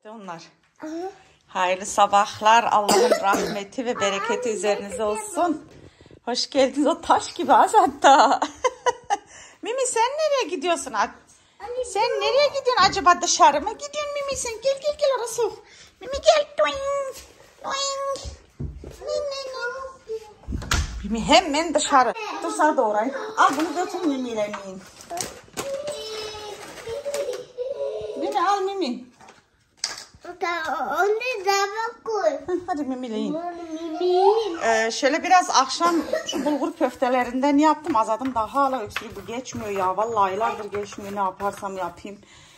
Onlar. Hayırlı sabahlar. Allah'ın rahmeti ve bereketi üzerinize olsun. Hoş geldiniz. O taş gibi az hatta. Mimi sen nereye gidiyorsun? Sen nereye gidiyorsun acaba, dışarı mı gidiyorsun Mimi sen? Gel orası. Mimi gel. Doing. Doing. Mimi hemen dışarı. Dur sana doğrayın. Al bunu götür Mimi'yle yiyin. Mimi al Mimi. Hadi Mimi'yle yiyin. Şöyle biraz akşam şu bulgur köftelerinden yaptım. Azadım daha hala öksürüğü, bu geçmiyor ya. Vallahi aylardır geçmiyor, ne yaparsam yapayım.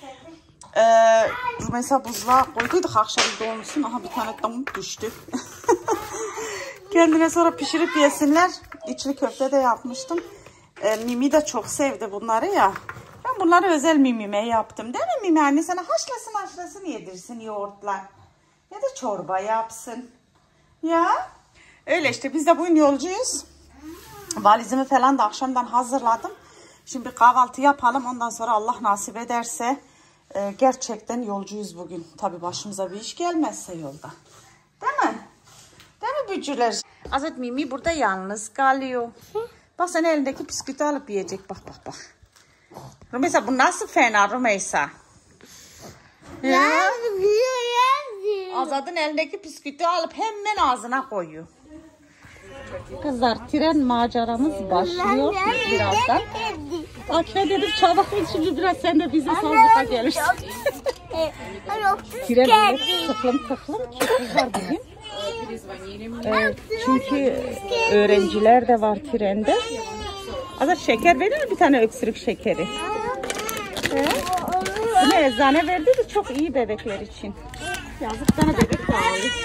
Mesela buzluğa koyduyduk akşam dolmuşsun. Aha bir tane tam düştü. Kendine sonra pişirip yesinler. İçli köfte de yapmıştım. Mimi de çok sevdi bunları ya. Ben bunları özel Mimi'me yaptım. Değil mi Mimi? Anne sana haşlasın yedirsin yoğurtla. Ya da çorba yapsın. Ya. Öyle işte, biz de bugün yolcuyuz. Valizimi falan da akşamdan hazırladım. Şimdi bir kahvaltı yapalım. Ondan sonra Allah nasip ederse gerçekten yolcuyuz bugün. Tabii başımıza bir iş gelmezse yolda. Değil mi? Değil mi bücürler? Azat Mimi burada yalnız kalıyor. Bak sen elindeki bisküvi alıp yiyecek. Bak. Rümeysa bu nasıl fena Rümeysa? Ya. Azad'ın elindeki bisküvi alıp hemen ağzına koyuyor. Kızlar, tren maceramız başlıyor birazdan. Akşam dedim çabuk şimdi biraz sen de bize sazlıka gelirsin. Tren böyle tıklım çok güzel bugün. Çünkü öğrenciler de var trende. Azat şeker verir mi, bir tane öksürük şekeri? Bunu eczane verdiydi, çok iyi bebekler için. Yazık sana bebek de ağlıyor.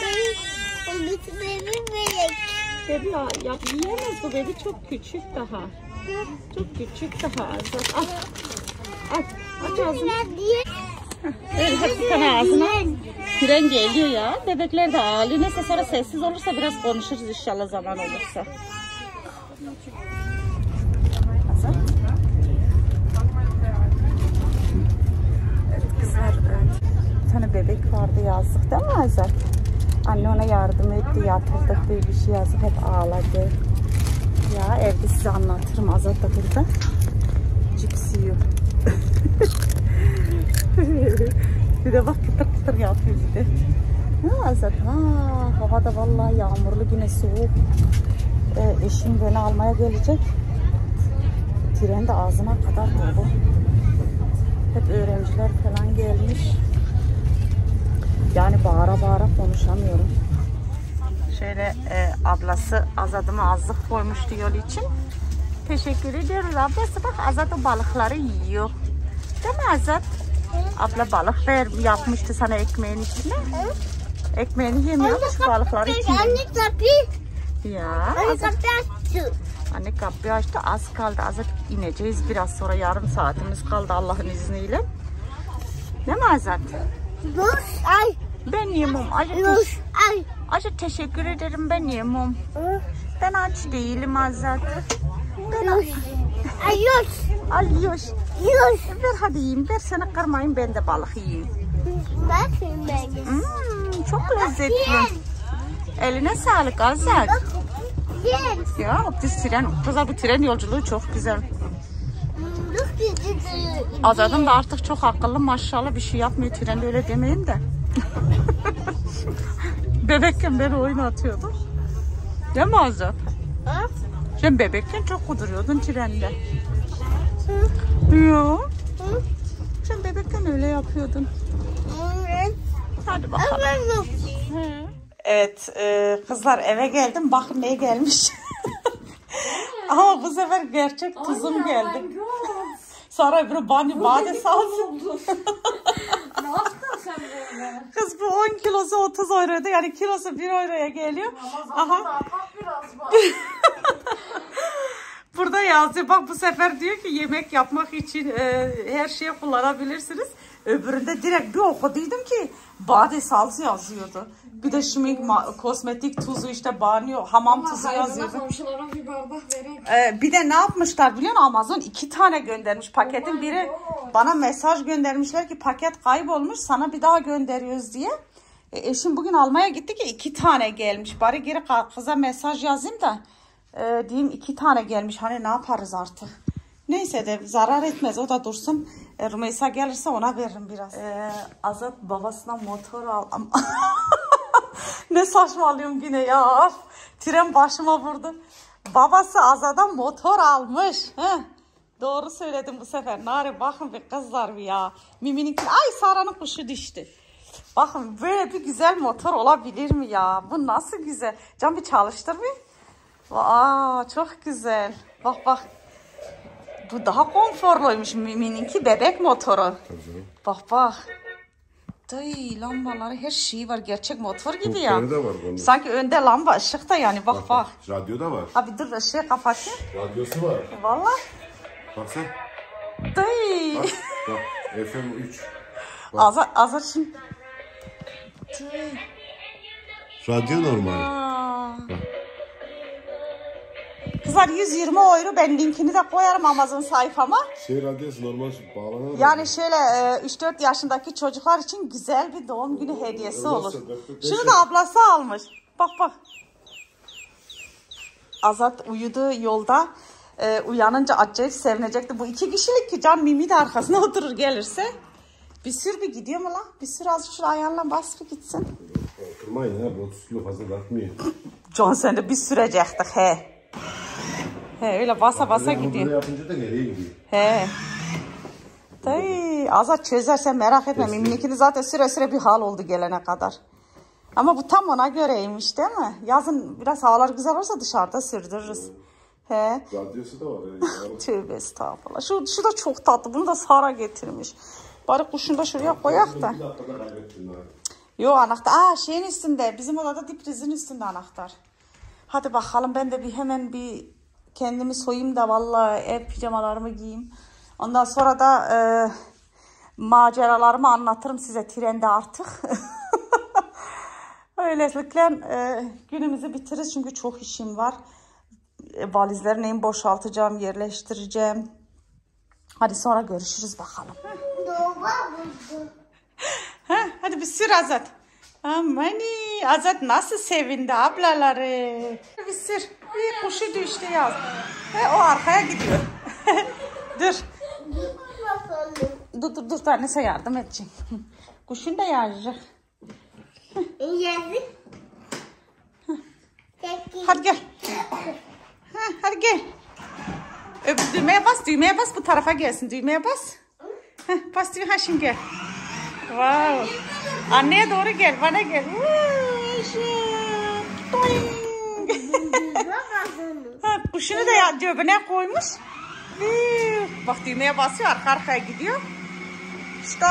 Bebi ya yiyemez bu, bebi çok küçük daha. Çok küçük daha. Aç ağzını. Evet, hep bir tane ağzına. Tren geliyor ya. Bebekler de ağlıyor. Neyse sonra sessiz olursa biraz konuşuruz inşallah, zaman olursa. Kızlar, bir tane bebek vardı, yazdık değil mi Azat? Anne ona yardım etti, yatırdık diye bir şey yazıp hep ağladı. Ya evde size anlatırım. Azat da burada cips yiyor. Bir de bak kıtır yapıyor bir de. Ha Azat, havada vallahi yağmurlu, yine soğuk. Eşim beni almaya gelecek. Tren de ağzına kadar dolu. Hep öğrenciler falan gelmiş. Yani bağıra konuşamıyorum. Şöyle ablası Azad'ıma azlık koymuştu yol için. Teşekkür ediyoruz ablası. Bak Azad o balıkları yiyor. Değil mi Azad? Abla balık yapmıştı sana ekmeğin içine. Ekmeğini yemiyormuş, balıkları içine. Anne kapıyı. Ya. Anne kapıyı açtı. Anne kapıyı açtı. Az kaldı. Azad ineceğiz biraz sonra. Yarım saatimiz kaldı Allah'ın izniyle. Değil mi Azad? Ay. Ben yemem. Azat teşekkür ederim, ben yemem. Ben aç değilim Azat. Al yoş. Ver hadi yiyeyim. Ver, sana kırmayayım, ben de balık yiyeyim. Çok lezzetli. Eline sağlık Azat. Ya bu tren yolculuğu çok güzel. Azad'ın da artık çok akıllı maşallah, bir şey yapmıyor trende, öyle demeyin de. Bebekken beni oyun atıyordum. Değil mi Azat? Sen bebekken çok kuduruyordun trende. Ya. Sen bebekken öyle yapıyordun. Hadi bakalım. Evet kızlar, eve geldim. Bakın ne gelmiş. Ama bu sefer gerçek tuzum geldi. Sonra öbürü bade salsın. Ne yaptın sen böyle? Kız bu 10 kilosu 30 euroydu. Yani kilosu 1 euroya geliyor. Aha. Burada yazıyor. Bak bu sefer diyor ki yemek yapmak için her şeyi kullanabilirsiniz. Öbüründe direkt bir okuduydum ki body salts yazıyordu. Bir de şmink, kosmetik tuzu, işte banyo, hamam tuzu yazıyordu. Komşulara bir bardak vereyim. Bir de ne yapmışlar biliyor musun? Amazon 2 tane göndermiş. Paketin biri bana mesaj göndermişler ki paket kaybolmuş, sana bir daha gönderiyoruz diye. Eşim bugün almaya gitti ki 2 tane gelmiş. Bari geri kıza mesaj yazayım da diyeyim 2 tane gelmiş. Hani ne yaparız artık? Neyse de zarar etmez, o da dursun. Rümeysa gelirse ona veririm biraz. Azat babasına motor al. Ne saçmalıyorum yine ya. Tren başıma vurdu. Babası Azat'a motor almış. Heh. Doğru söyledim bu sefer. Nari bakın bir kızlar bir ya. Mimi'ninki ay Sara'nın kuşu düştü. Bakın böyle bir güzel motor olabilir mi ya? Bu nasıl güzel. Can bir çalıştır bir. Aa, çok güzel. Bak bak. Bu daha konforluymuş Mimi'ninki, bebek motoru. Bak bak. Day, lambaları her şeyi var. Gerçek motor gibi ya. De var bunun. Sanki önde lamba, ışık da yani. Bak bak. Radyo da var. Abi dur ışığı kapatayım. Radyosu var. Vallahi. Bak sen. Day. Bak, bak FM 3. Azar şimdi. Day. Radyo normal. Aa. Kızlar 120 euro, ben linkini de koyarım Amazon sayfama. Radyosu normal bağlanır. Yani şöyle 3-4 yaşındaki çocuklar için güzel bir doğum günü hediyesi olur. Şunu da ablası almış. Bak bak. Azat uyudu yolda. Uyanınca acayip sevinecekti. Bu 2 kişilik ki Can Mimi de arkasına oturur gelirse. Bir sür bir gidiyor mu lan? Bir sür az şuraya ayarlan, bas bir gitsin. Oturmayın ha, bu 30 kilo fazla atmıyor. Can sen de bir sürecektik he. He öyle basa basa gidiyor. Böyle yapınca da geriye gidiyor. He. Tay, Azat çözersen merak etme. Mimi'ninkini zaten süre süre bir hal oldu gelene kadar. Ama bu tam ona göreymiş değil mi? Yazın biraz havalar güzel olursa dışarıda sürdürürüz. He. Radyosu da var. Yani. Tövbe estağfurullah. Şu da çok tatlı. Bunu da Sara getirmiş. Bari kuşunu da şuraya koyak da. Bir dakikada kaybettin abi. Yo anahtar. Aa şeyin üstünde. Bizim odada diprizin üstünde anahtar. Hadi bakalım ben de hemen kendimi soyayım da vallahi ev pijamalarımı giyeyim. Ondan sonra da maceralarımı anlatırım size trende artık. Öylelikle günümüzü bitiririz çünkü çok işim var. Valizlerini boşaltacağım, yerleştireceğim. Hadi sonra görüşürüz bakalım. Hadi bir sür Azat. Amani Azat nasıl sevindi ablaları. Bir sür. Bir kuşu düştü ya. O arkaya gidiyor. Dur. Dur annesi yardım edeceğim. Kuşun da yarayacak. Hadi gel. Hadi gel. Düğmeye bas bu tarafa gelsin. Düğmeye bas. Bas düğmeye şimdi gel. Wow. Anneye doğru gel, bana gel. Kuşunu da cebine koymuş. Bak düğmeye basıyor, arka arkaya gidiyor. Stop.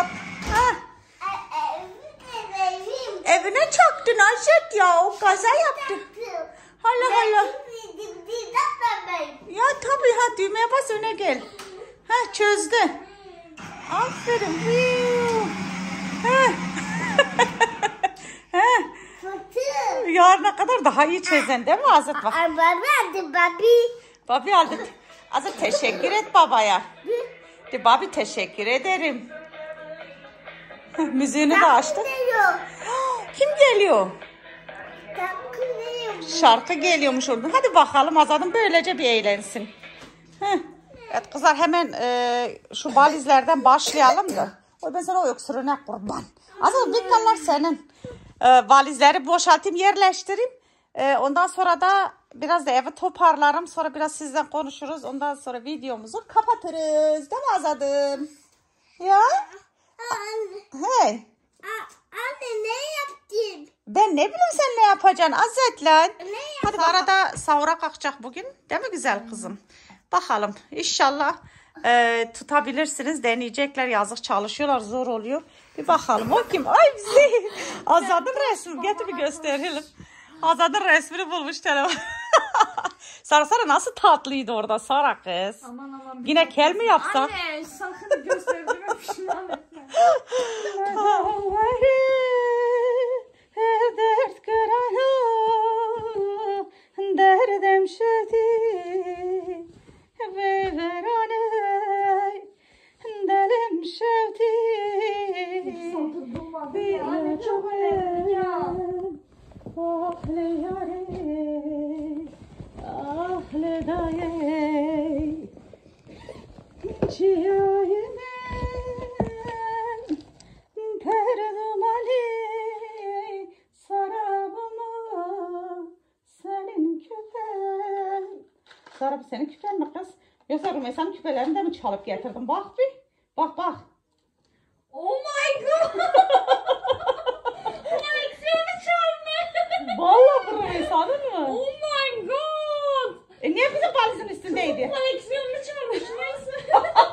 Evine çaktın Azat ya, o kaza yaptı. Hala. Ya tabii düğmeye bas, öne gel. Çözdü. Aferin. Yarına kadar daha iyi çözen değil mi Azat? Bak. Babi aldı. Azat teşekkür et babaya. De babi teşekkür ederim. Müziğini de açtı. Kim geliyor? Şarkı geliyormuş oradan. Hadi bakalım Azat'ın böylece bir eğlensin. Evet kızlar hemen şu valizlerden başlayalım da. Ben sana o öksürüğüne kurban. Azat dükkanlar senin. Valizleri boşaltayım, yerleştireyim. Ondan sonra da biraz da evi toparlarım. Sonra biraz sizden konuşuruz. Ondan sonra videomuzu kapatırız. Değil mi Azat'ım? Ya? Hey. Anne ne yaptın? Ben ne bileyim sen ne yapacaksın Azat lan. Hadi arada sahura kalkacak bugün. Değil mi güzel kızım? Bakalım inşallah tutabilirsiniz. Deneyecekler, yazık çalışıyorlar, zor oluyor. Bir bakalım o kim? Ay bizi. Azad'ın resmi. Getir bir gösterelim. Azad'ın resmini bulmuş telefon. Sara nasıl tatlıydı orada Sara kız. Aman. Yine kel mi yapsak? Anne sakın gösterdiğime pişman etme. Dert kıranı derdem şedi ve verane delim şedi Sakın bulmadım ya. Anne çok önemli ya. Ahle yare ahle daye çiyayime perdum ali sarabımı senin küpen. Sara bu senin küpen mi kız? Yoksa Rümeysa'nın küpelerini de mi çalıp getirdin? Bak bir. Bak. Oh my god. Koleksiyonu çalmış. Vallahi bu Rümeysa'nın mı? Oh my god. Niye bizim valizin üstündeydi? Koleksiyonunu çalmış. Neyse.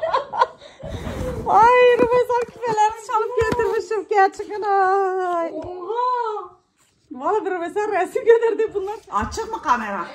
Ay Rümeysa küpelerini çalıp getirmişim gerçekten. Ay. Oha. Vallahi Rümeysa resim gönderdi bunlar. Açık mı kamera?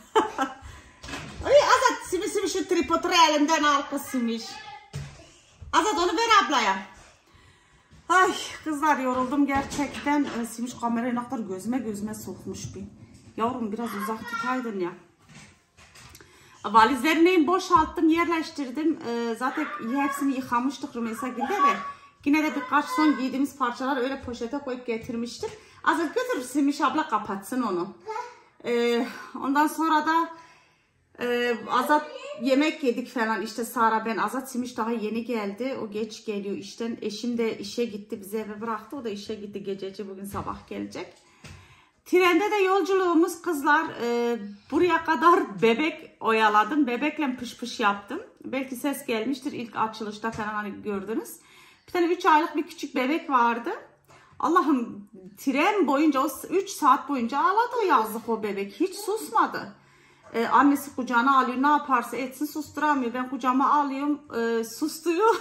Ay Azat Simi şu tripodu elimden al kız Simi. Azat onu ver ablaya. Ay kızlar yoruldum gerçekten. Simiş kamerayı ne kadar gözüme sokmuş bir. Yavrum biraz uzak tutaydın ya. Valizlerini boşalttım, yerleştirdim. Zaten hepsini yıkamıştık Rümeysa Gül'de de. Yine de birkaç son giydiğimiz parçalar öyle poşete koyup getirmiştim. Azat götür Simiş abla kapatsın onu. Ondan sonra da Azat yemek yedik falan işte Sara ben Azat Simiş daha yeni geldi. O geç geliyor işten. Eşim de işe gitti bizi eve bıraktı. O da işe gitti gececi bugün sabah gelecek. Trende de yolculuğumuz kızlar buraya kadar bebek oyaladım. Bebekle pış yaptım. Belki ses gelmiştir ilk açılışta falan hani gördünüz. Bir tane 3 aylık bir küçük bebek vardı. Allah'ım tren boyunca o 3 saat boyunca ağladı yazdık o bebek. Hiç susmadı. Annesi kucağına alıyor ne yaparsa etsin susturamıyor. Ben kucağıma alıyorum sustuyor.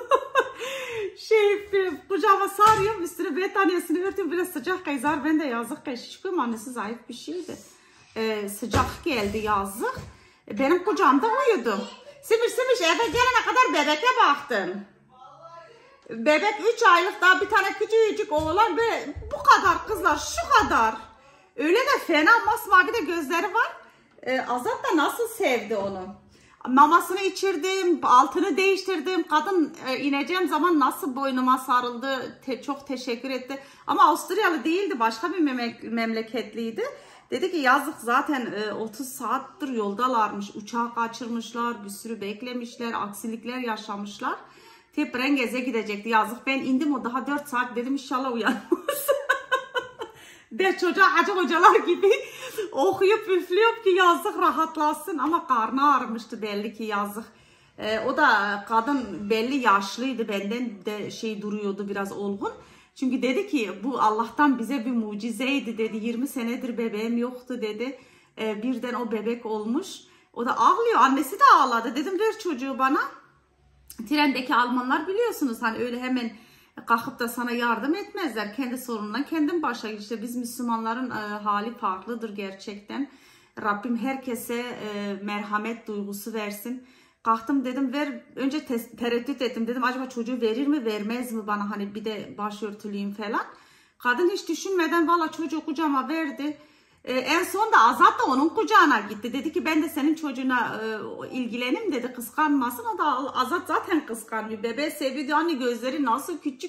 Kucağıma sarıyorum üstüne battaniyesini örtüyorum biraz sıcak kayzar ben de yazık şişkiyorum annesi zayıf bir şeydi. Sıcak geldi yazık. Benim kucağımda uyudu. Simiş eve gelene kadar bebeke baktım. Bebek 3 aylık daha bir tane küçücük oğlan ve bu kadar kızlar şu kadar. Öyle de fena masmavi de gözleri var. Azat da nasıl sevdi onu. Mamasını içirdim, altını değiştirdim. Kadın ineceğim zaman nasıl boynuma sarıldı. Çok teşekkür etti. Ama Avusturyalı değildi. Başka bir memleketliydi. Dedi ki yazık zaten 30 saattir yoldalarmış. Uçağı kaçırmışlar. Bir sürü beklemişler. Aksilikler yaşamışlar. Teprengez'e gidecekti. Yazık ben indim o daha 4 saat dedim inşallah uyanmaz. De çocuğa acı hocalar gibi okuyup üflüyor ki yazık rahatlasın ama karnı ağrımıştı belli ki yazık. O da kadın belli yaşlıydı benden de duruyordu biraz olgun. Çünkü dedi ki bu Allah'tan bize bir mucizeydi dedi 20 senedir bebeğim yoktu dedi. Birden o bebek olmuş. O da ağlıyor annesi de ağladı dedim ver çocuğu bana. Trendeki Almanlar biliyorsunuz hani öyle hemen kalkıp da sana yardım etmezler. Kendi sorunundan kendin başa işte biz Müslümanların hali farklıdır gerçekten. Rabbim herkese merhamet duygusu versin. Kalktım dedim ver önce tereddüt ettim dedim acaba çocuğu verir mi vermez mi bana hani bir de başörtülüyüm falan. Kadın hiç düşünmeden valla çocuğu kucağıma verdi. En son da Azat da onun kucağına gitti. Dedi ki ben de senin çocuğuna ilgilenim dedi kıskanmasın. O da Azat zaten kıskanmıyor. Bebeği seviyor diyor anne gözleri nasıl küçük.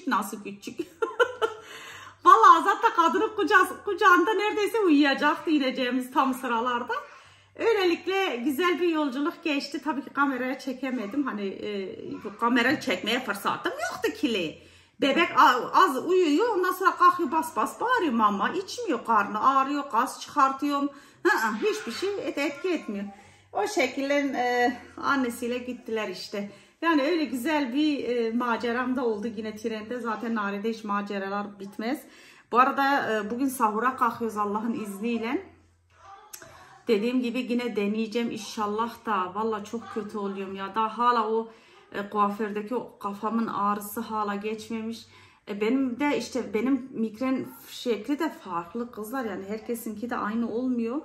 Vallahi Azat da kadının kucağında neredeyse uyuyacaktı ineceğimiz tam sıralarda. Öylelikle güzel bir yolculuk geçti. Tabii ki kameraya çekemedim. Hani kamerayı çekmeye fırsatım yoktu ki. Bebek az uyuyor ondan sonra kalkıyor bas bağırıyor mama içmiyor karnı ağrıyor gaz çıkartıyorum hiçbir şey etki etmiyor. O şekilde annesiyle gittiler işte. Yani öyle güzel bir maceram da oldu yine trende zaten Nare'de hiç maceralar bitmez. Bu arada bugün sahura kalkıyoruz Allah'ın izniyle. Dediğim gibi yine deneyeceğim inşallah da valla çok kötü oluyorum ya daha hala o kuafördeki o kafamın ağrısı hala geçmemiş. Benim de işte benim migren şekli de farklı kızlar yani herkesinki de aynı olmuyor.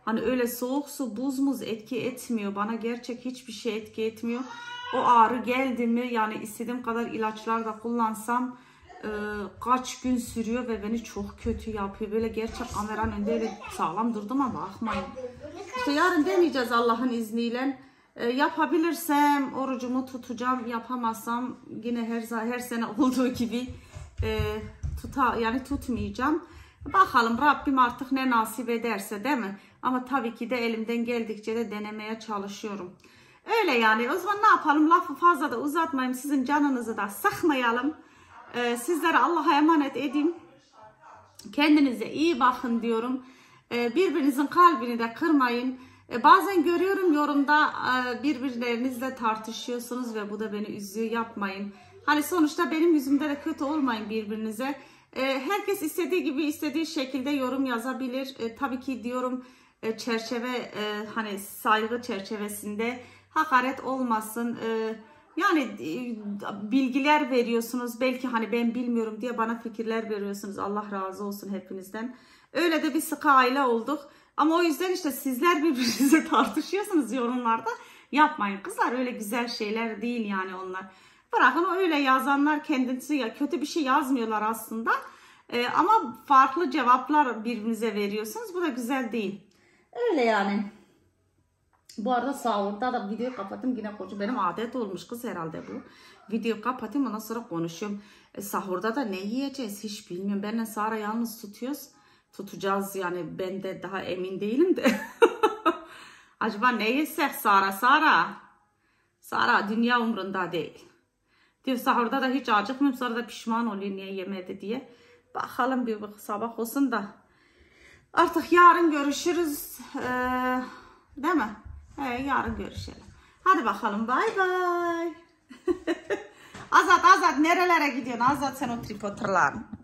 Hani öyle soğuk su, buz muz etki etmiyor. Bana gerçek hiçbir şey etki etmiyor. O ağrı geldi mi yani istediğim kadar ilaçlar da kullansam kaç gün sürüyor ve beni çok kötü yapıyor. Böyle gerçek kameranın önünde öyle sağlam durdum ama bakmayın. İşte yarın deneyeceğiz Allah'ın izniyle. Yapabilirsem orucumu tutacağım. Yapamazsam yine her sene olduğu gibi yani tutmayacağım. Bakalım Rabbim artık ne nasip ederse, değil mi? Ama tabii ki de elimden geldikçe de denemeye çalışıyorum. Öyle yani. O zaman ne yapalım? Lafı fazla da uzatmayayım. Sizin canınızı da sıkmayalım. Sizlere Allah'a emanet edeyim. Kendinize iyi bakın diyorum. Birbirinizin kalbini de kırmayın. Bazen görüyorum yorumda birbirlerinizle tartışıyorsunuz ve bu da beni üzüyor. Yapmayın. Hani sonuçta benim yüzümde de kötü olmayın birbirinize. Herkes istediği gibi istediği şekilde yorum yazabilir. Tabii ki diyorum çerçeve hani saygı çerçevesinde hakaret olmasın. Yani bilgiler veriyorsunuz. Belki hani ben bilmiyorum diye bana fikirler veriyorsunuz. Allah razı olsun hepinizden. Öyle de bir sıkı aile olduk. Ama o yüzden işte sizler birbirinize tartışıyorsunuz yorumlarda. Yapmayın kızlar, öyle güzel şeyler değil yani onlar. Bırakın öyle yazanlar kendisi ya kötü bir şey yazmıyorlar aslında. Ama farklı cevaplar birbirinize veriyorsunuz. Bu da güzel değil. Öyle yani. Bu arada sahurda da videoyu kapattım. Yine koca benim adet olmuş kız herhalde bu. Videoyu kapatayım ondan sonra konuşuyorum. Sahurda da ne yiyeceğiz hiç bilmiyorum. Benle Sara yalnız tutacağız yani, ben de daha emin değilim de. Acaba ne yesek Sara dünya umrunda değil. Diyor sahurda da hiç acıkmıyorum, sonra da pişman oluyor niye yemedi diye. Bakalım bir sabah olsun da. Artık yarın görüşürüz. Değil mi? Yarın görüşelim. Hadi bakalım, bay bay. Azat nerelere gidiyorsun? Azat sen o tripodlarla.